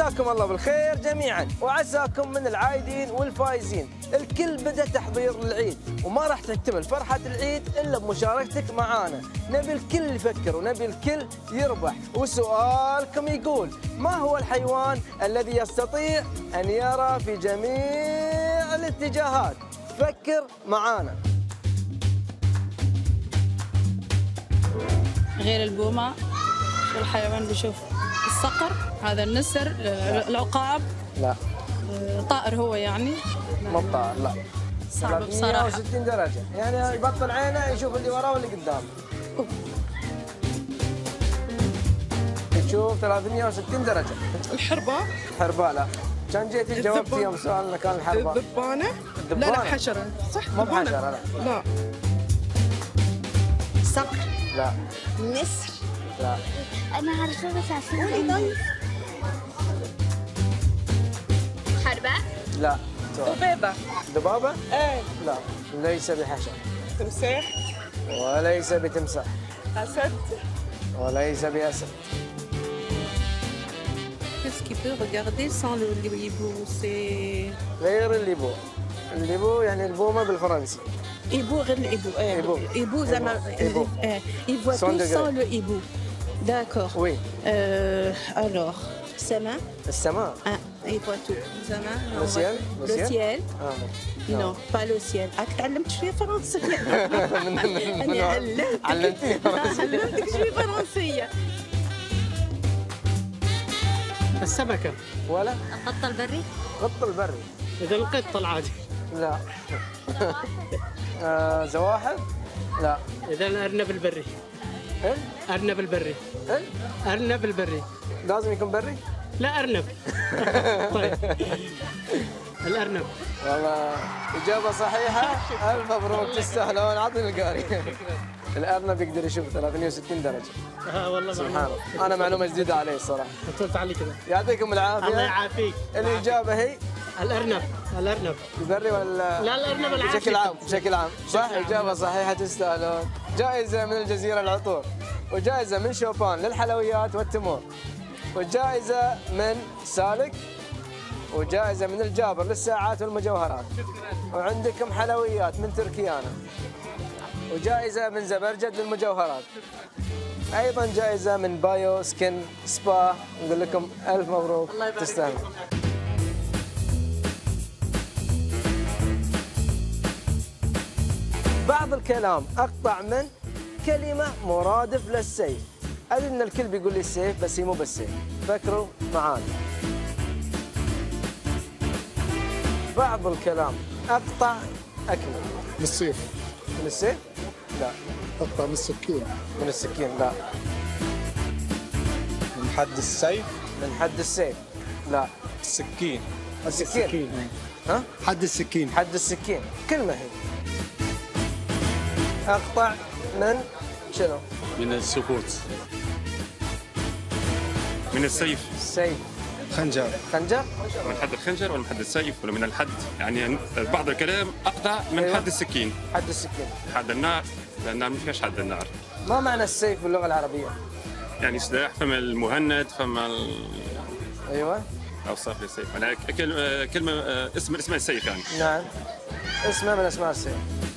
مساكم الله بالخير جميعا وعساكم من العايدين والفايزين. الكل بدأ تحضير للعيد وما راح تكتمل فرحة العيد إلا بمشاركتك معانا. نبي الكل يفكر ونبي الكل يربح. وسؤالكم يقول: ما هو الحيوان الذي يستطيع أن يرى في جميع الاتجاهات؟ فكر معانا. غير البومة والحيوان بشوف الصقر، هذا النسر، العقاب. لا. طائر هو يعني؟ مو طائر، لا. صعب بصراحة. 160 درجة، يعني يبطل عينه يشوف اللي وراه واللي قدامه. تشوف 360 درجة. الحرباء؟ الحرباء لا. كان جيتي جاوبتي يوم سؤالنا كان الحرباء. الذبانة؟ لا حشرة، صح؟ مو بحشرة لا. لا. صقر؟ لا. نسر؟ لا. أنا عارفة بس عارفة. حرباء؟ لا. ذبابة؟ ذبابة؟ ايه. لا، ليس بحشرة. تمساح؟ وليس بتمساح. أسد؟ وليس بأسد. Qu'est-ce qu'il peut regarder sans le hibou? C'est غير الليبو. الليبو يعني البومة بالفرنسي. hibou غير الhibou. Hibou زعما il voit Sans tout degré. sans le hibou. D'accord. Oui. Alors, السماء. السماء. Il voit tout. السماء. Le ciel. Le ciel. non. Non, pas le ciel. تعلمت شوية فرنسية. علمتيني فرنسي. علمتك شوية فرنسية. السمكة. ولا؟ القط البري؟ قط البري. إذا القط العادي. لا. زواحف؟ لا. إذا الأرنب البري. أرنب البري. أرنب البري. لازم يكون بري؟ لا أرنب. طيب. الأرنب. والله إجابة صحيحة. ألف مبروك تستاهلون. أعطني القاري. الأرنب يقدر يشوف 360 درجة. والله سبحان الله. أنا معلومة جديدة علي الصراحة. قلت علي كذا. يعطيكم العافية. الله يعافيك. الإجابة هي الأرنب. الأرنب. البري ولا؟ لا الأرنب العادي. بشكل عام. بشكل عام. صح. إجابة صحيحة تستاهلون. جائزة من الجزيرة العطور، وجائزة من شوبان للحلويات والتمور، وجائزة من سالك، وجائزة من الجابر للساعات والمجوهرات، وعندكم حلويات من تركيانا، وجائزة من زبرجد للمجوهرات، أيضا جائزة من بايو سكين سبا. نقول لكم ألف مبروك تستاهلون. بعض الكلام أقطع من كلمة مرادف للسيف. أدري إن الكل بيقول لي السيف بس هي مو بالسيف. فكروا معانا. بعض الكلام أقطع أكمل. من السيف. من السيف؟ لا. أقطع من السكين. من السكين؟ لا. من حد السيف؟ من حد السيف؟ لا. السكين. السكين. ها؟ حد السكين. حد السكين. كلمة هي. أقطع من شنو؟ من السكوت. من السيف. السيف. خنجر. خنجر؟ من حد الخنجر ولا من حد السيف ولا من الحد؟ يعني بعض الكلام أقطع من أيوة. حد السكين. حد السكين. حد النار، لأن النار ما فيهاش حد النار. ما معنى السيف باللغة العربية؟ يعني سلاح، فما المهند، فما أيوة. أوصاف للسيف، يعني كلمة اسم السيف يعني. نعم. اسمه من أسماء السيف.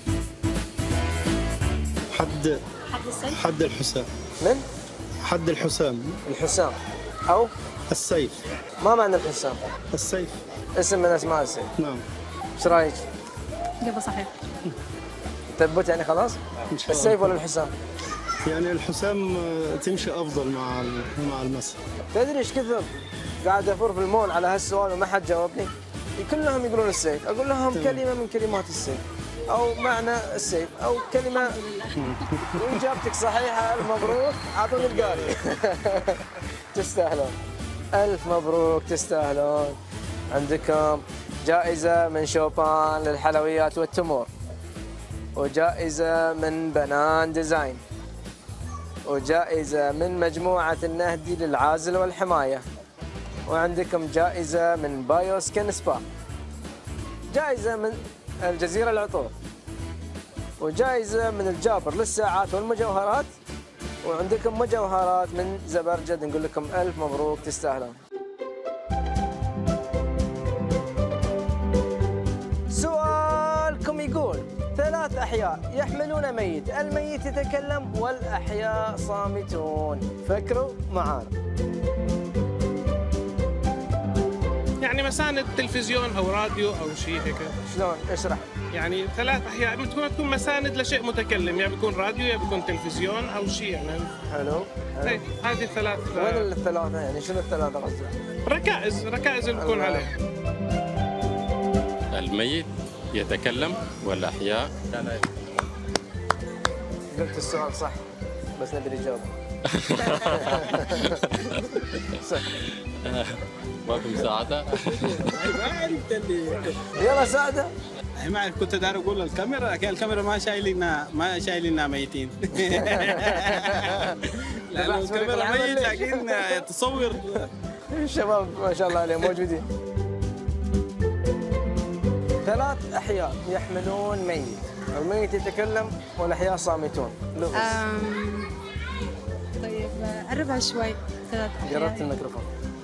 حد الحسام. من؟ حد الحسام. الحسام أو السيف. ما معنى الحسام؟ السيف. اسم من أسماء السيف. نعم. ايش رايك؟ إجابة صحيح. تثبت يعني خلاص؟ إن شاء الله. السيف ولا الحسام؟ يعني الحسام تمشي أفضل مع المسح. تدري ايش كثر قاعد افور في المول على هالسؤال وما حد جاوبني؟ كلهم يقولون السيف، اقول لهم كلمه من كلمات السيف او معنى السيف او كلمه. واجابتك صحيحه. الف مبروك. اعطوني القاري. تستاهلون. الف مبروك تستاهلون. عندكم جائزه من شوبان للحلويات والتمور، وجائزه من بنان ديزاين، وجائزة من مجموعة النهدي للعازل والحماية، وعندكم جائزة من بايو سكين سبا، جائزة من الجزيرة العطور، وجائزة من الجابر للساعات والمجوهرات، وعندكم مجوهرات من زبرجد. نقول لكم ألف مبروك تستاهلون. 3 أحياء يحملون ميت، الميت يتكلم والأحياء صامتون. فكروا معانا. يعني مساند تلفزيون او راديو او شيء هيك. شلون؟ اشرح. يعني 3 احياء تكون مساند لشيء متكلم، يا بيكون راديو يا بيكون تلفزيون او شيء يعني. حلو. هي هذه 3. وين ال3 يعني شنو ال3 قصدك؟ ركائز اللي بيكون عليها. الميت يتكلم والأحياء. قلت السؤال صح بس نبي الإجابة. صح. ماكو مساعدة. ما عرفت اللي يلا ساعدة. ما أعرف، كنت داير أقول الكاميرا لكن الكاميرا ما شايلينها ميتين. لأنه الكاميرا ميت لكن تصور. الشباب ما شاء الله عليهم موجودين. 3 أحياء يحملون ميت، الميت يتكلم والأحياء صامتون. لغز. طيب قربها شوي. 3 أحياء. قربت الميكروفون.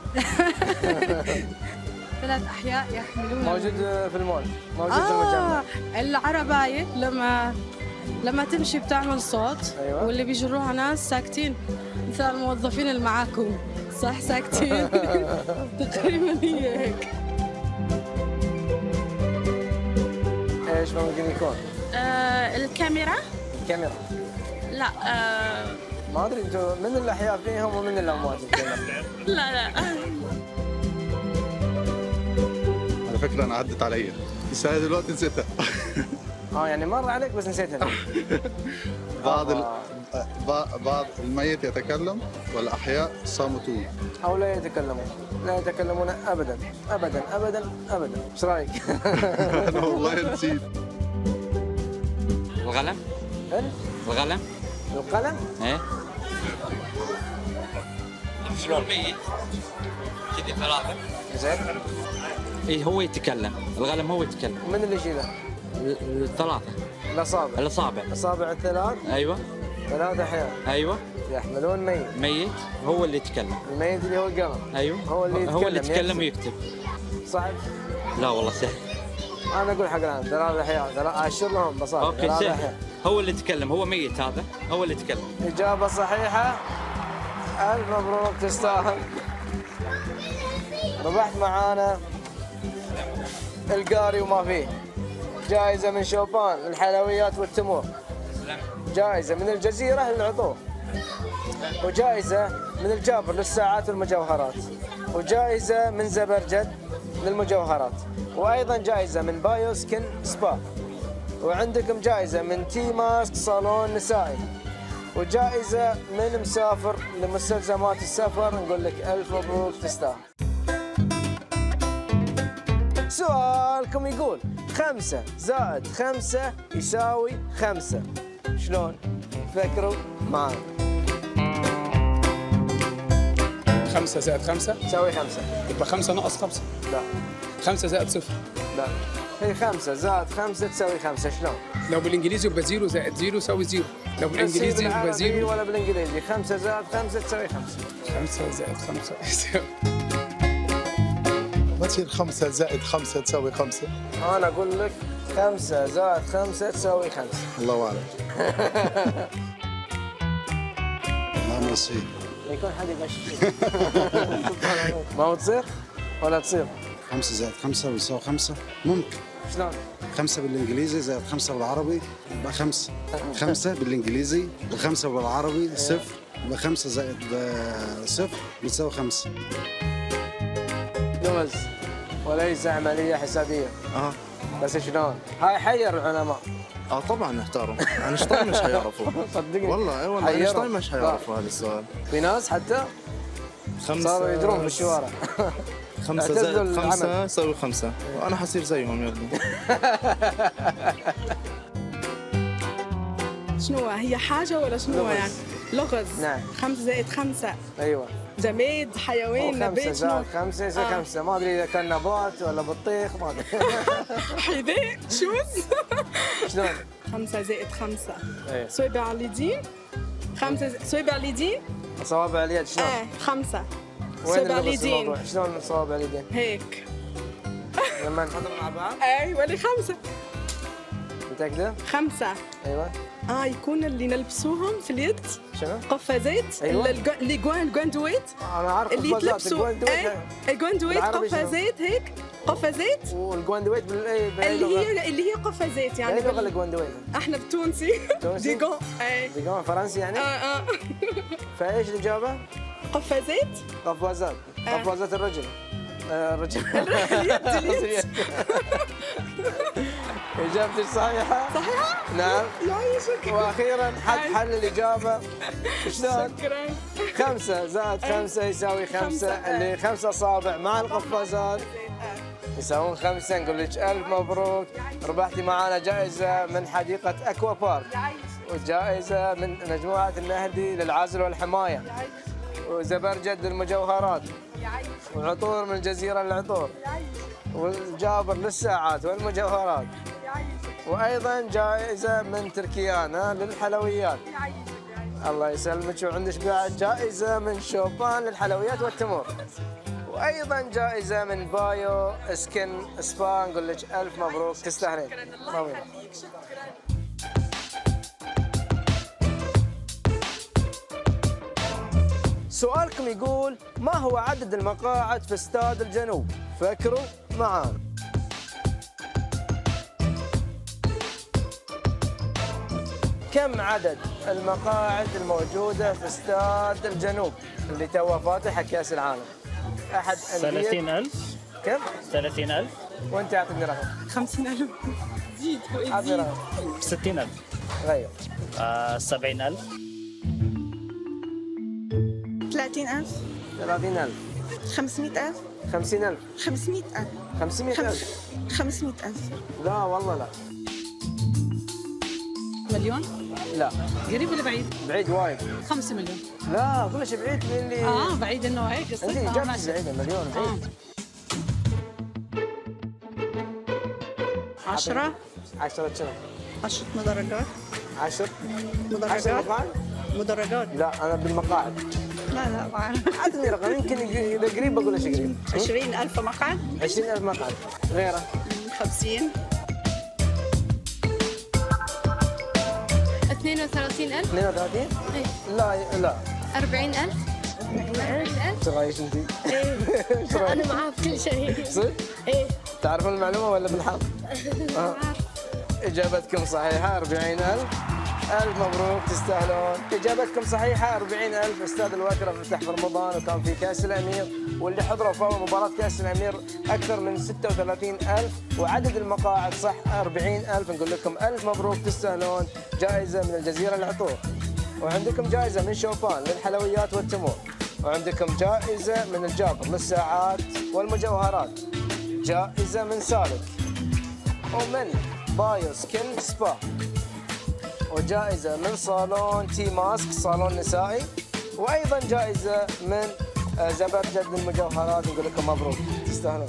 3 أحياء يحملون. موجود في المول، موجود في المجمع. العرباية لما تمشي بتعمل صوت. أيوة. واللي بيجروها ناس ساكتين مثل الموظفين اللي معاكم، صح؟ ساكتين. تقريبا هي هيك. ايش ممكن يكون؟ الكاميرا؟ الكاميرا. لا ما ادري انتم من الاحياء فيهم ومن الاموات الكاميرا. لا على فكرة أنا عدت عليا بس هاي دلوقتي نسيتها. يعني مر عليك بس نسيتها. بعض الميت يتكلم والأحياء صامتون. او لا يتكلمون، لا يتكلمون ابدا ابدا ابدا ابدا. ايش رايك؟ أنا والله نسيت. القلم. القلم. القلم؟ ايه. شلون الميت؟ كذي 3. زين. ايه هو يتكلم، القلم هو يتكلم. من اللي يشيله؟ 3. الاصابع. الاصابع ال3. ايوه. 3 احياء. ايوه. يحملون ميت هو اللي يتكلم. الميت اللي هو القلم. ايوه. هو اللي يتكلم ويكتب. صعب؟ لا والله سهل. انا اقول حق الان 3 احياء، اشر لهم بصراحه. اوكي سهل. هو اللي يتكلم، هو ميت هذا، هو اللي يتكلم. اجابه صحيحه. الف مبروك، تستاهل. ربحت معانا القاري وما فيه، جائزة من شوبان للحلويات والتمور، جائزة من الجزيرة للعطور، وجائزة من الجابر للساعات والمجوهرات، وجائزة من زبرجد للمجوهرات، وأيضا جائزة من بايو سكين سبا، وعندكم جائزة من تي ماسك صالون نسائي، وجائزة من مسافر لمستلزمات السفر. نقول لك ألف مبروك، تستاهل. سؤالكم يقول 5 زائد 5 يساوي 5. شلون؟ فكروا معانا. 5 زائد 5 تساوي 5. يبقى 5 ناقص 5. لا. 5 زائد 0. لا. هي 5 زائد 5 تساوي 5. شلون؟ لو بالانجليزي يبقى 0 زائد 0 يساوي 0. لو بالانجليزي يبقى 0 ولا بالانجليزي. 5 زائد 5 تساوي 5. 5 زائد 5 يساوي. ما تصير 5 زائد 5 تساوي 5. أنا أقول لك 5 زائد 5 تساوي 5. الله أعلم. ما يصير. يكون حد يغش. ما هو تصير ولا تصير؟ 5 زائد 5 بيساوي 5 ممكن. شلون؟ 5 بالانجليزي زائد 5 بالعربي يبقى 5. 5 بالانجليزي و5 بالعربي 0 يبقى 5 زائد 0 بتساوي 5. لغز وليس عملية حسابية. بس شلون؟ هاي حير العلماء. طبعا نحتارم، اينشتاين مش هيعرفوا. صدقني والله والله اينشتاين مش هيعرفوا هذا السؤال. في ناس حتى صاروا يجرون في الشوارع. 5 زائد 5 يساوي 5 وانا حصير زيهم يلا. شنو هي حاجة ولا شنو يعني؟ لغز. نعم. 5 زائد 5. ايوه. جماد، حيوان، نبات. 5 زائد 5 يصير 5. ما ادري اذا كان نبات ولا بطيخ، ما ادري. حذاء، شوز. شلون؟ 5 زائد 5. ايه. صوابع اليدين. 5 صوابع اليدين. صوابع اليد شلون؟ 5. وين صوابع اللبس اليدين. الموضوع؟ شلون صوابع اليدين؟ هيك. لما نحطهم مع بعض؟ ايوه لي 5. متأكدة؟ 5. ايوه يكون اللي نلبسوهم في اليد. شنو؟ قفازات. أيوة. اللي جواندويت. انا عارف اللي قفازات. تلبسوا الجواندويت قفازات هيك. قفازات. والجواندويت اللي هي قفازات يعني. اي لغة الجواندويت؟ احنا بالتونسي. تونسي؟ ديغون. ديغون فرنسي يعني؟ فايش الإجابة؟ قفازات. قفازات. قفازات الرجل. الرجل. اليد. إجابتك صحيحة؟ صحيحة؟ نعم. يعيشك. وأخيرا حل الإجابة. شلون؟ شكرا. 5 زائد 5 يساوي 5 اللي 5 أصابع مع القفازات يساوون 5. نقول لك ألف مبروك، ربحتي معنا جائزة من حديقة أكوا بارك وجائزة من مجموعة النهدي للعزل والحماية وزبرجد للمجوهرات وعطور من الجزيرة للعطور والجابر للساعات والمجوهرات وأيضا جائزة من تركيانا للحلويات. الله يسلمك. وعندك بعد جائزة من شوبان للحلويات والتمور وأيضا جائزة من بايو سكن سبا. نقول لك ألف مبروك، تستاهلين. سؤالكم يقول ما هو عدد المقاعد في استاد الجنوب؟ فكروا معانا. كم عدد المقاعد الموجودة في استاد الجنوب اللي توه فاتح كأس العالم؟ أحد 30,000. كم؟ 30,000. وأنت أعطني رقم. 50,000. زيد. أعطني رقم. 60,000. غير. 70,000. 30,000. 30,000. 500,000. 50,000. 500,000. 500,000. 500,000. لا والله لا. مليون؟ لا. قريب ولا بعيد؟ بعيد وايد. 5 مليون. لا كلش بعيد من اللي بعيد انه هيك انت اجابتك بعيده. مليون بعيد. 10. 10 شنو؟ 10 مدرجات. 10 مدرجات. مقاعد؟ مدرجات. لا انا بالمقاعد. لا ما اعرف. اعطني رقم يمكن اذا قريب بقول ايش قريب. 20,000 مقعد. 20,000 مقعد. غيره. 50. 32,000. 32؟ ايه. لا 40,000. 40,000. ايش رايك انت؟ ايه. انا معاه بكل شيء. صدق؟ ايه. تعرفون المعلومه ولا بالحظ؟ اجابتكم صحيحه. 40,000. ألف مبروك، تستاهلون. إجابتكم صحيحة. 40,000. استاد الوترة فتح في رمضان وكان في كأس الأمير واللي حضروا في أول مباراة كأس الأمير أكثر من 36,000 وعدد المقاعد صح 40,000. نقول لكم ألف مبروك، تستاهلون جائزة من الجزيرة للعطور وعندكم جائزة من شوبان للحلويات والتمور وعندكم جائزة من الجابر للساعات والمجوهرات، جائزة من سالك ومن بايو سكن سبا وجائزة من صالون تي ماسك صالون نسائي وأيضا جائزة من زبرجد للمجوهرات. نقول لكم مبروك، تستاهلون.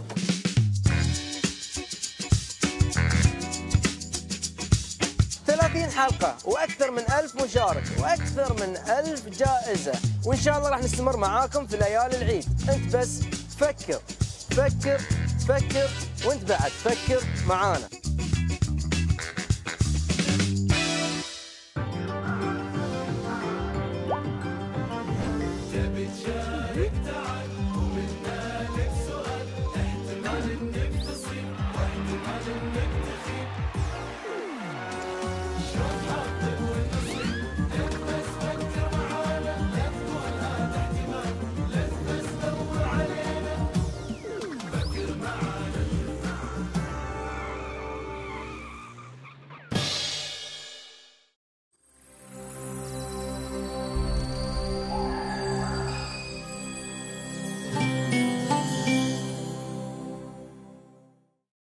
حلقة وأكثر من 1000 مشارك وأكثر من 1000 جائزة وإن شاء الله راح نستمر معاكم في ليالي العيد. أنت بس فكر فكر فكر وأنت بعد فكر معانا.